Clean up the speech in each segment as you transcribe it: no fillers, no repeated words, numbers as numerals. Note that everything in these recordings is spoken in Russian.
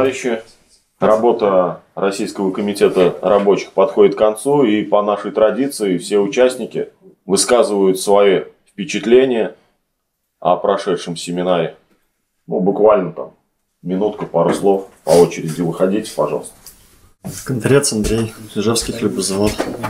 товарищи, работа Российского комитета рабочих подходит к концу, и по нашей традиции все участники высказывают свои впечатления о прошедшем семинаре. Ну, буквально там минутку, пару слов, по очереди выходите, пожалуйста. Контрец Андрей, Ижевский хлебозавод.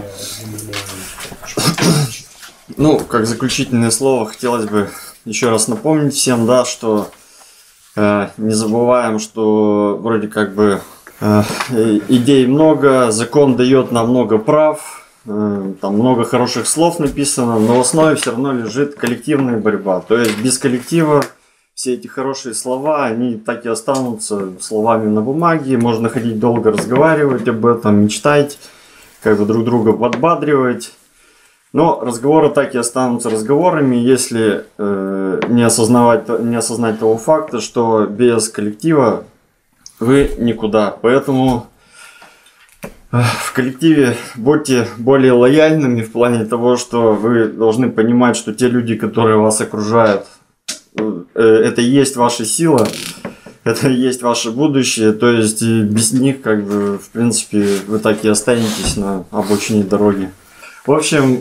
Ну, как заключительное слово, хотелось бы еще раз напомнить всем, да, что не забываем, что вроде как бы идей много, закон дает нам много прав, там много хороших слов написано, но в основе все равно лежит коллективная борьба. То есть без коллектива все эти хорошие слова, они так и останутся словами на бумаге, можно ходить долго разговаривать об этом, мечтать, как бы друг друга подбадривать. Но разговоры так и останутся разговорами, если не осознать того факта, что без коллектива вы никуда. Поэтому в коллективе будьте более лояльными в плане того, что вы должны понимать, что те люди, которые вас окружают, это и есть ваша сила, это и есть ваше будущее. То есть без них, как бы, в принципе, вы так и останетесь на обочине дороги. В общем,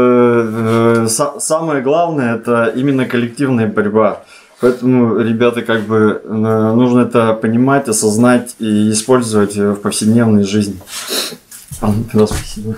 самое главное — это именно коллективная борьба. Поэтому, ребята, как бы нужно это понимать, осознать и использовать в повседневной жизни. Спасибо.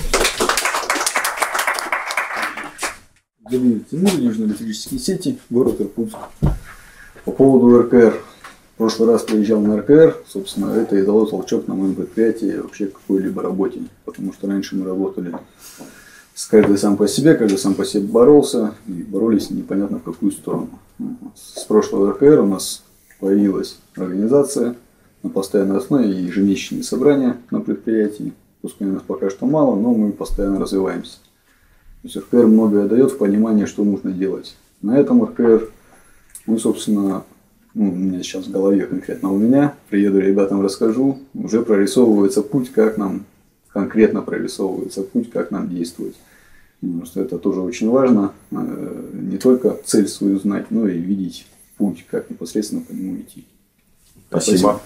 Тимур, Южно-электрические сети, город Иркутск. По поводу РКР. В прошлый раз приезжал на РКР, собственно, это и дало толчок на моем предприятии вообще какой-либо работе. Потому что раньше мы работали с каждый сам по себе, каждый сам по себе боролся, и боролись непонятно в какую сторону. С прошлого РКР у нас появилась организация на постоянной основе и ежемесячные собрания на предприятии. Пускай у нас пока что мало, но мы постоянно развиваемся. То есть РКР многое дает в понимании, что нужно делать. На этом РКР мы, собственно, у меня сейчас в голове конкретно приеду ребятам расскажу, уже прорисовывается путь, как нам конкретно прорисовывается путь, как нам действовать. Потому что это тоже очень важно, не только цель свою знать, но и видеть путь, как непосредственно по нему идти. Спасибо.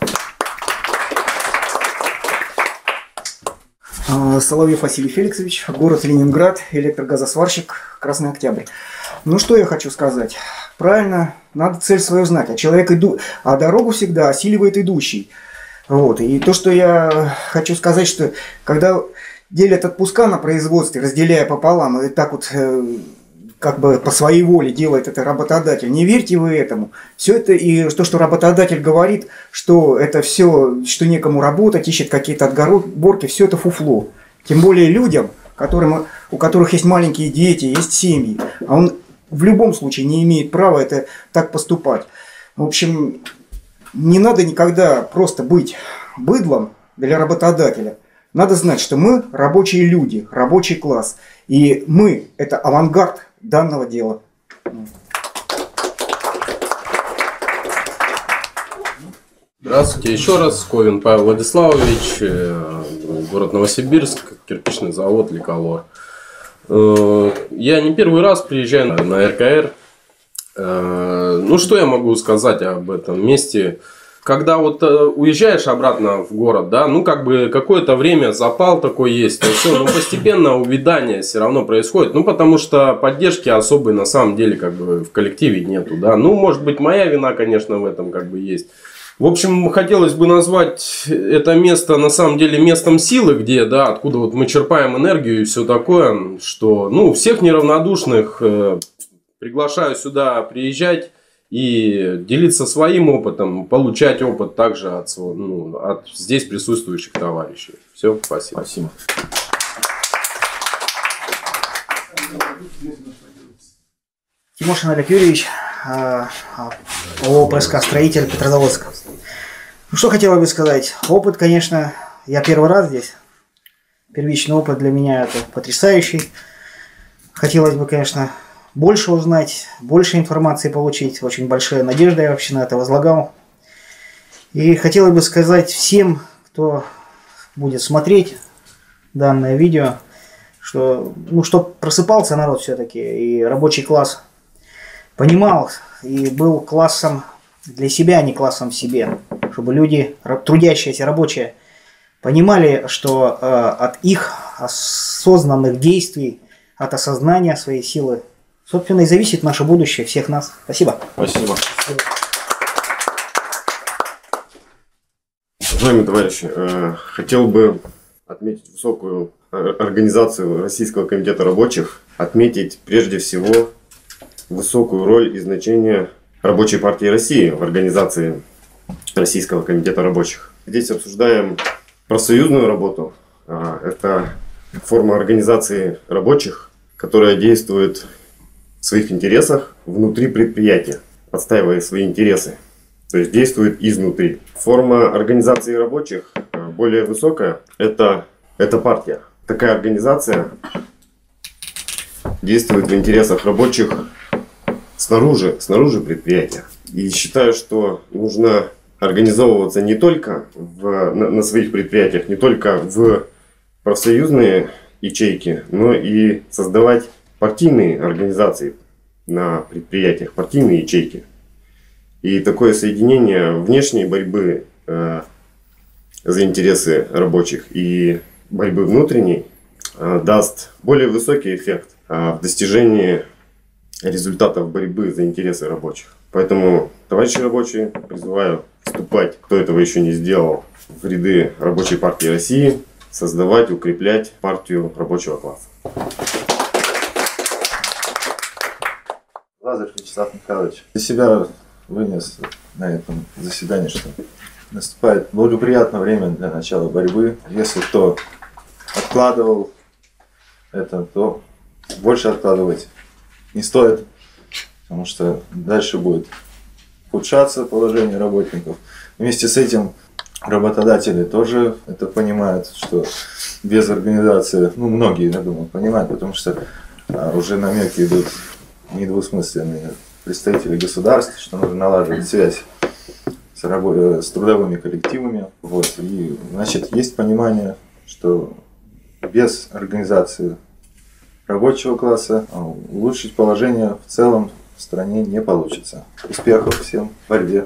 Соловьев Василий Феликсович, город Ленинград, электрогазосварщик, Красный Октябрь. Ну что я хочу сказать? Правильно, надо цель свою знать, а дорогу всегда осиливает идущий. Вот. И то, что я хочу сказать, что когда делят отпуска на производстве, разделяя пополам, и так вот как бы по своей воле делает это работодатель, не верьте вы этому. Все это и то, что работодатель говорит, что это все, что некому работать, ищет какие-то отговорки, все это фуфло. Тем более людям, у которых есть маленькие дети, есть семьи, а он в любом случае не имеет права это так поступать. В общем, не надо никогда просто быть быдлом для работодателя. Надо знать, что мы рабочие люди, рабочий класс. И мы – это авангард данного дела. Здравствуйте еще раз. Ковин Павел Владиславович, город Новосибирск, кирпичный завод «Ликолор». Я не первый раз приезжаю на РКР. Ну, что я могу сказать об этом месте? Когда вот уезжаешь обратно в город, да, ну, как бы какое-то время запал такой есть, все, но постепенно увядание все равно происходит, ну, потому что поддержки особой на самом деле как бы в коллективе нету, да, ну, может быть, моя вина, конечно, в этом как бы есть. В общем, хотелось бы назвать это место на самом деле местом силы, где, да, откуда вот мы черпаем энергию и все такое, что, ну, всех неравнодушных приглашаю сюда приезжать и делиться своим опытом, получать опыт также от здесь присутствующих товарищей. Все, спасибо. Спасибо. Тимошин Олег Юрьевич, ООО «ПСК Строитель», Петрозаводск. Ну что хотела бы сказать. Опыт, конечно, я первый раз здесь. Первичный опыт для меня это потрясающий. Хотелось бы, конечно, больше узнать, больше информации получить. Очень большая надежда я вообще на это возлагал. И хотелось бы сказать всем, кто будет смотреть данное видео, что, чтоб просыпался народ все-таки, и рабочий класс понимал, и был классом для себя, а не классом в себе. чтобы люди, трудящиеся, рабочие, понимали, что от их осознанных действий, от осознания своей силы, собственно, и зависит наше будущее всех нас. Спасибо. Спасибо. Уважаемые товарищи, хотел бы отметить высокую организацию Российского комитета рабочих, отметить прежде всего высокую роль и значение Рабочей партии России в организации Российского комитета рабочих. Здесь обсуждаем профсоюзную работу. Это форма организации рабочих, которая действует в своих интересах внутри предприятия, отстаивая свои интересы. То есть действует изнутри. Форма организации рабочих более высокая – это партия. Такая организация действует в интересах рабочих снаружи предприятия. И считаю, что нужно организовываться не только на своих предприятиях, не только в профсоюзные ячейки, но и создавать партийные организации на предприятиях, партийные ячейки. И такое соединение внешней борьбы за интересы рабочих и борьбы внутренней даст более высокий эффект в достижении результатов борьбы за интересы рабочих. Поэтому, товарищи рабочие, призываю вступать, кто этого еще не сделал, в ряды Рабочей партии России, создавать, укреплять партию рабочего класса. Лазарев Вячеслав Михайлович для себя вынес на этом заседании, что наступает благоприятное время для начала борьбы. Если кто откладывал это, то больше откладывать не стоит, потому что дальше будет ухудшаться положение работников. Вместе с этим работодатели тоже это понимают, что без организации, многие, я думаю, понимают, потому что уже намеки идут недвусмысленные представители государств, что нужно налаживать связь с трудовыми коллективами. И, значит, есть понимание, что без организации рабочего класса улучшить положение в целом в стране не получится. Успехов всем в борьбе.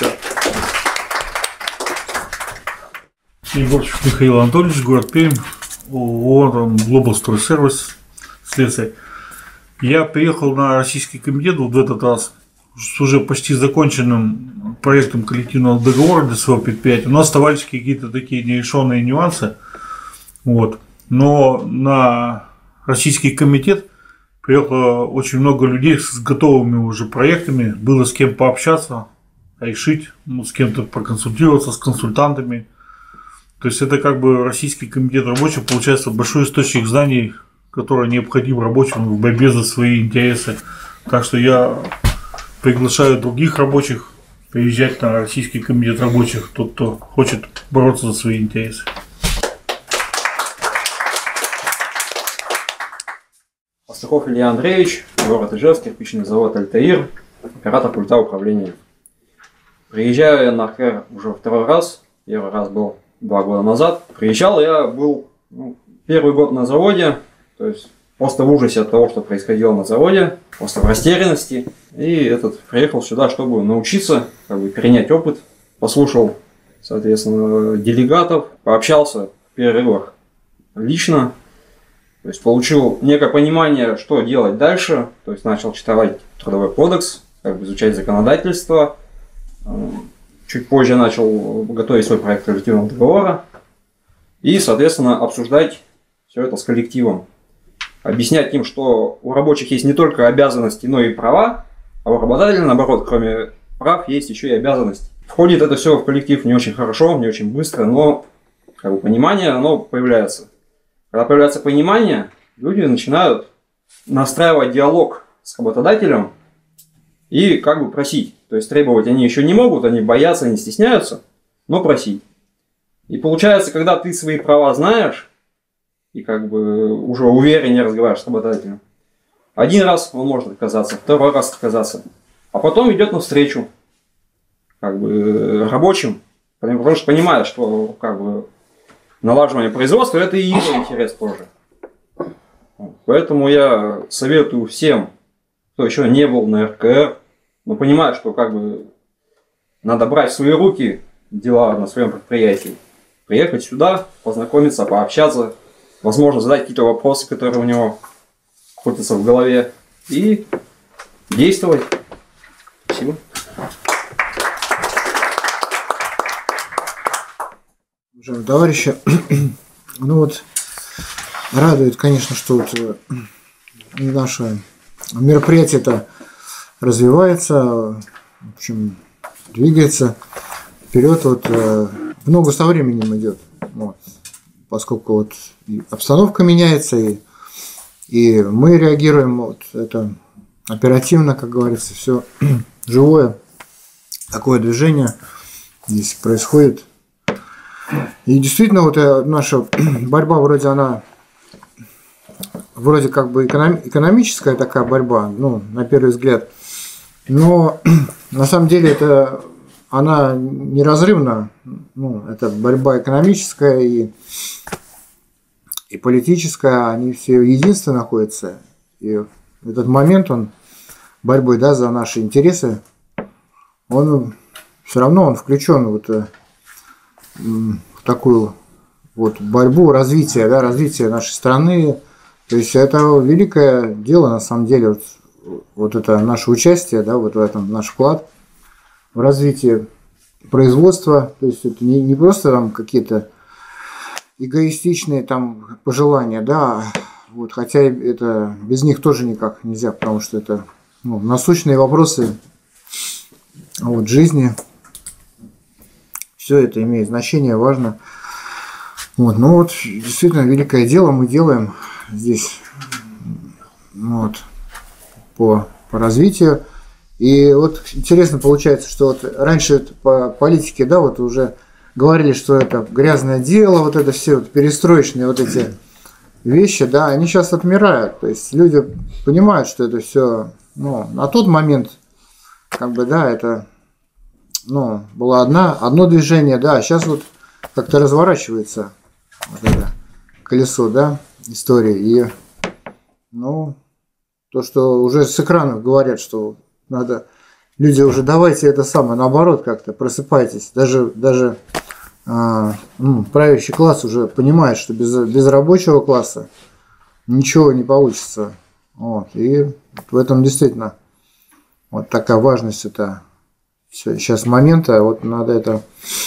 Егорчик Михаил Анатольевич, город Пермь, ООО Global Store Service, следствие. Я приехал на Российский комитет в этот раз с уже почти законченным проектом коллективного договора для своего предприятия. Но оставались какие-то такие нерешенные нюансы. Но на Российский комитет приехало очень много людей с готовыми уже проектами. Было с кем пообщаться, решить, с кем-то проконсультироваться, с консультантами. То есть это как бы Российский комитет рабочих, получается, большой источник знаний, который необходим рабочим в борьбе за свои интересы. Так что я приглашаю других рабочих приезжать на Российский комитет рабочих, тот, кто хочет бороться за свои интересы. Пастухов Илья Андреевич, город Ижевск, кирпичный завод «Альтаир», оператор пульта управления. Приезжаю я на РКР уже второй раз, первый раз был 2 года назад. Приезжал я был первый год на заводе, то есть просто в ужасе от того, что происходило на заводе, просто в растерянности. И приехал сюда, чтобы научиться, перенять опыт, послушал, соответственно, делегатов, пообщался в перерывах лично. То есть получил некое понимание, что делать дальше. То есть начал читать трудовой кодекс, изучать законодательство. Чуть позже начал готовить свой проект коллективного договора. И, соответственно, обсуждать все это с коллективом. Объяснять им, что у рабочих есть не только обязанности, но и права. А у работодателя, наоборот, кроме прав, есть еще и обязанности. Входит это все в коллектив не очень хорошо, не очень быстро, но понимание, оно появляется. Когда появляется понимание, люди начинают настраивать диалог с работодателем и просить. То есть требовать они еще не могут, они боятся, они стесняются, но просить. И получается, когда ты свои права знаешь и уже увереннее разговариваешь с работодателем, один раз он может отказаться, второй раз отказаться, а потом идет навстречу рабочим, потому что понимает, что налаживание производства – это и его интерес тоже. Поэтому я советую всем, кто еще не был на РКР, но понимает, что надо брать в свои руки дела на своем предприятии. Приехать сюда, познакомиться, пообщаться, возможно, задать какие-то вопросы, которые у него крутятся в голове, и действовать. Спасибо. Уважаемые товарищи, ну вот радует, конечно, что вот наше мероприятие-то развивается, в общем, двигается вперед, вот много со временем идет, вот, поскольку вот и обстановка меняется, и мы реагируем, вот это оперативно, как говорится, все живое, такое движение здесь происходит. И действительно, вот наша борьба вроде она вроде как бы экономическая такая борьба, ну, на первый взгляд, но на самом деле это она неразрывна, ну, это борьба экономическая и политическая, они все единственно находятся. И этот момент, он борьбой, да, за наши интересы, он все равно он включен вот в такую вот борьбу, развитие, да, развитие нашей страны. То есть это великое дело, на самом деле, вот это наше участие, да, вот в этом наш вклад в развитие производства. То есть это не просто там какие-то эгоистичные там пожелания, да, вот, хотя это без них тоже никак нельзя, потому что это, ну, насущные вопросы вот, жизни. Все это имеет значение, важно. Вот, ну вот, действительно, великое дело мы делаем здесь вот, по развитию. И вот интересно получается, что вот раньше по политике, да, вот уже говорили, что это грязное дело, вот это все вот перестроечные вот эти вещи, да, они сейчас отмирают. То есть люди понимают, что это все, ну, на тот момент, как бы, да, это, ну, было одно движение, да, а сейчас вот как-то разворачивается вот это колесо, да, истории. И, ну, то, что уже с экранов говорят, что надо, люди уже давайте это самое, наоборот, как-то просыпайтесь. Даже правящий класс уже понимает, что без рабочего класса ничего не получится. Вот. И в этом действительно вот такая важность это сейчас момента. Вот надо это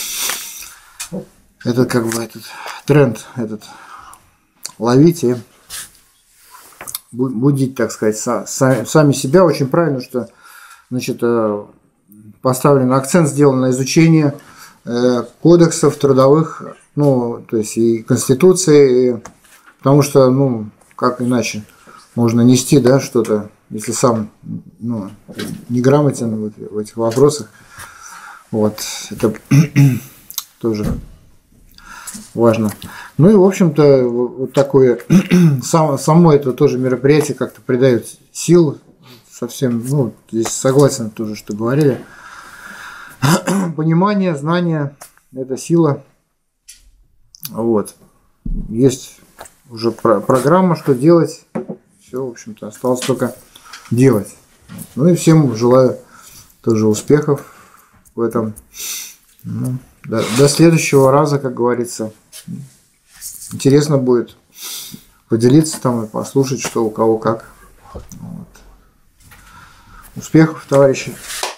как бы этот тренд этот ловить и будить, так сказать, сами себя. Очень правильно, что, значит, поставлен акцент, сделан на изучение кодексов трудовых, ну, то есть и Конституции, потому что, ну, как иначе можно нести, да, что-то, если сам, ну, неграмотен в этих вопросах. Вот, это тоже важно. Ну и, в общем-то, вот такое, само это тоже мероприятие как-то придает сил совсем, ну, здесь согласен тоже, что говорили. Понимание, знание – это сила. Вот. Есть уже программа, что делать. Все, в общем-то, осталось только делать. Ну и всем желаю тоже успехов в этом. Ну, до следующего раза, как говорится. Интересно будет поделиться там и послушать, что у кого как. Вот. Успехов, товарищи!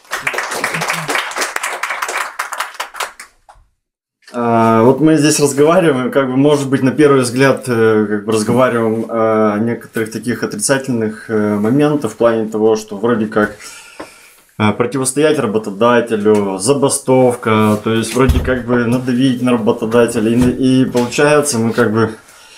Вот мы здесь разговариваем, как бы, может быть, на первый взгляд, как бы разговариваем о некоторых таких отрицательных моментах в плане того, что вроде как противостоять работодателю, забастовка, то есть вроде как бы надавить на работодателя, и получается мы как бы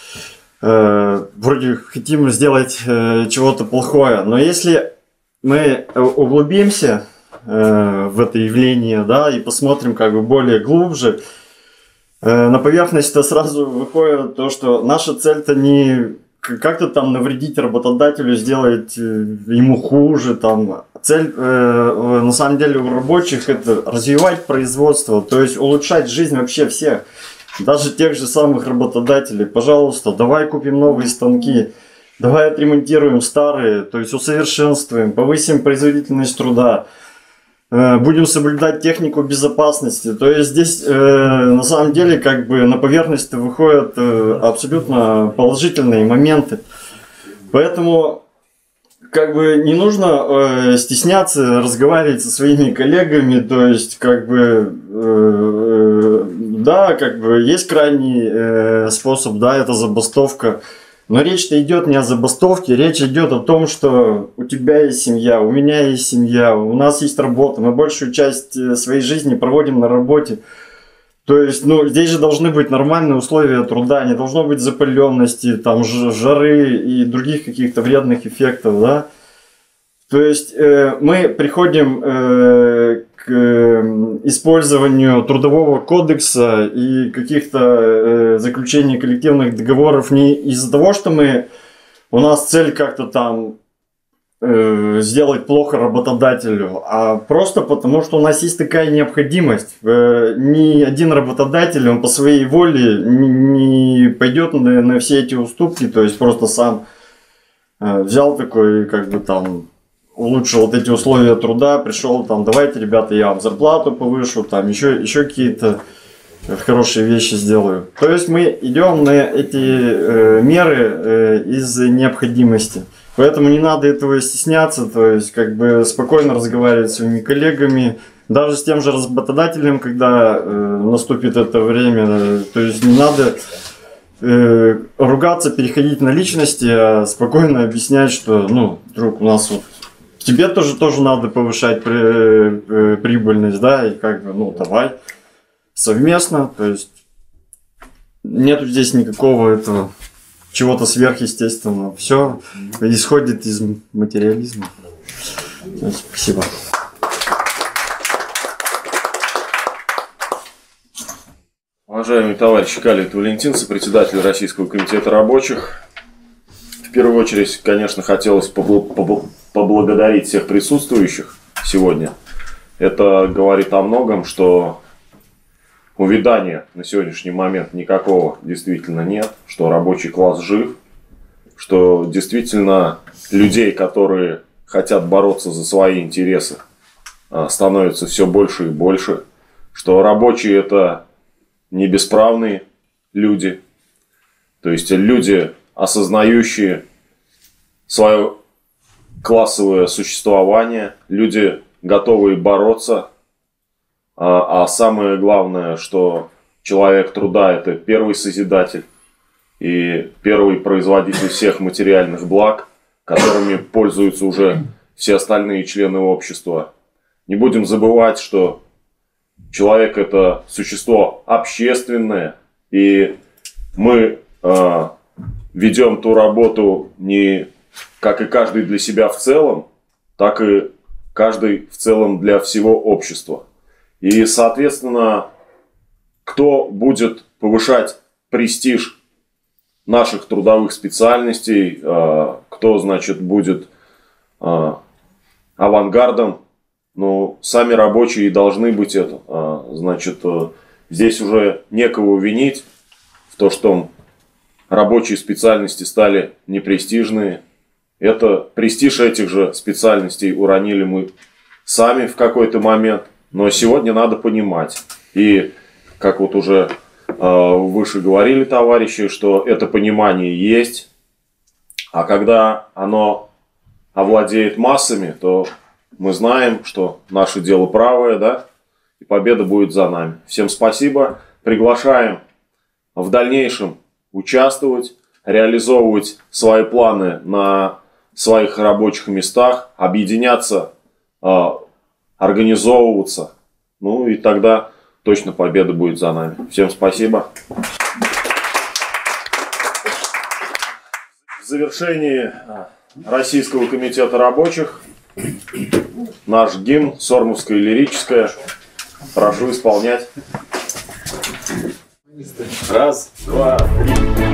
вроде хотим сделать чего-то плохое, но если мы углубимся в это явление, да, и посмотрим как бы более глубже, на поверхность-то сразу выходит то, что наша цель-то не как-то там навредить работодателю, сделать ему хуже, там. Цель, на самом деле, у рабочих это развивать производство, то есть улучшать жизнь вообще всех, даже тех же самых работодателей. Пожалуйста, давай купим новые станки, давай отремонтируем старые, то есть усовершенствуем, повысим производительность труда. будем соблюдать технику безопасности. То есть здесь на самом деле как бы на поверхность выходят абсолютно положительные моменты. Поэтому как бы не нужно стесняться разговаривать со своими коллегами. То есть как бы да, как бы есть крайний способ, да, это забастовка. Но речь-то идет не о забастовке, речь идет о том, что у тебя есть семья, у меня есть семья, у нас есть работа, мы большую часть своей жизни проводим на работе. То есть, ну, здесь же должны быть нормальные условия труда, не должно быть запыленности, там, жары и других каких-то вредных эффектов, да. То есть, мы приходим к использованию трудового кодекса и каких-то заключений коллективных договоров не из-за того, что у нас цель как-то там сделать плохо работодателю, а просто потому, что у нас есть такая необходимость. Ни один работодатель, он по своей воле не пойдет на все эти уступки, то есть просто сам взял такой, как бы там, улучшил вот эти условия труда, пришел там, давайте, ребята, я вам зарплату повышу, там еще какие-то хорошие вещи сделаю. То есть мы идем на эти меры из необходимости. Поэтому не надо этого стесняться, то есть как бы спокойно разговаривать с своими коллегами, даже с тем же работодателем, когда наступит это время. То есть не надо ругаться, переходить на личности, а спокойно объяснять, что, ну, друг, у нас вот тебе тоже надо повышать прибыльность, да, и как бы, ну, давай совместно, то есть нету здесь никакого этого чего-то сверхъестественного. Все исходит из материализма. Спасибо. Уважаемый товарищ Калит Валентин, сопредседатель Российского комитета рабочих. В первую очередь, конечно, хотелось поблагодарить всех присутствующих сегодня. Это говорит о многом, что увядания на сегодняшний момент никакого действительно нет, что рабочий класс жив, что действительно людей, которые хотят бороться за свои интересы, становится все больше и больше, что рабочие это не бесправные люди, то есть люди, осознающие свое классовое существование, люди, готовые бороться. А самое главное, что человек труда – это первый созидатель и первый производитель всех материальных благ, которыми пользуются уже все остальные члены общества. Не будем забывать, что человек – это существо общественное, и мы ведем ту работу не как и каждый для себя в целом, так и каждый в целом для всего общества. И, соответственно, кто будет повышать престиж наших трудовых специальностей, кто, значит, будет авангардом, ну, сами рабочие должны быть это. Значит, здесь уже некого винить в том, что рабочие специальности стали непрестижные. Это престиж этих же специальностей уронили мы сами в какой-то момент. Но сегодня надо понимать, и как вот уже выше говорили товарищи, что это понимание есть, а когда оно овладеет массами, то мы знаем, что наше дело правое, да, и победа будет за нами. Всем спасибо, приглашаем в дальнейшем участвовать, реализовывать свои планы на своих рабочих местах, объединяться, организовываться, ну и тогда точно победа будет за нами. Всем спасибо. В завершении Российского комитета рабочих наш гимн Сормовское лирическое. Прошу исполнять. Раз, два, три.